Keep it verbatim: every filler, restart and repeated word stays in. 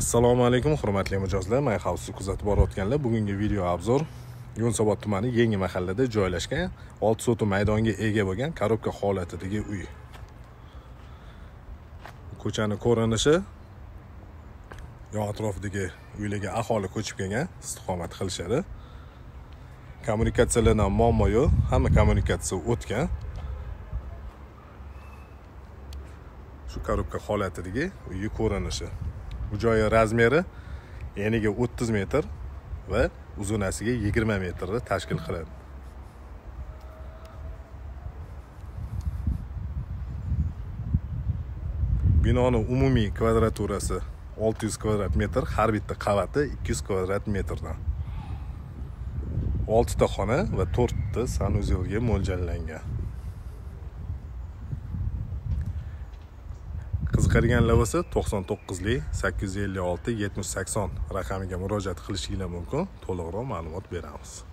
Assalomu alaykum hurmatli mijozlar, My House kuzatib borayotganlar. Bugungi video obzor Yunusobod tumani Yangi mahallada joylashgan olti sotu maydonga ega bo'lgan korobka holatidagi uy. Ko'chani ko'rinishi yon atrofidagi uylarga aholi ko'chib kelgan, istiqomat qilishadi. Kommunikatsiyalardan muammo yo'q, hamma kommunikatsiya o'tgan. Shu korobka holatidagi uy ko'rinishi. Bu joyi razmeri eniga o'ttiz metr va uzunasiga yigirma metrni tashkil qiladi. Binoning umumiy kvadraturasi olti yuz kvadrat metr, har bitta qavati ikki yuz kvadrat metrdan. olti ta xona va to'rt ta sanuzelga mo'ljallangan. Qiziqadiganlar bo'lsa to'qson to'qqizlik sakkiz yuz ellik olti yetmish sakson raqamiga murojaat qilishingiz mumkin. To'liqroq ma'lumot beramiz.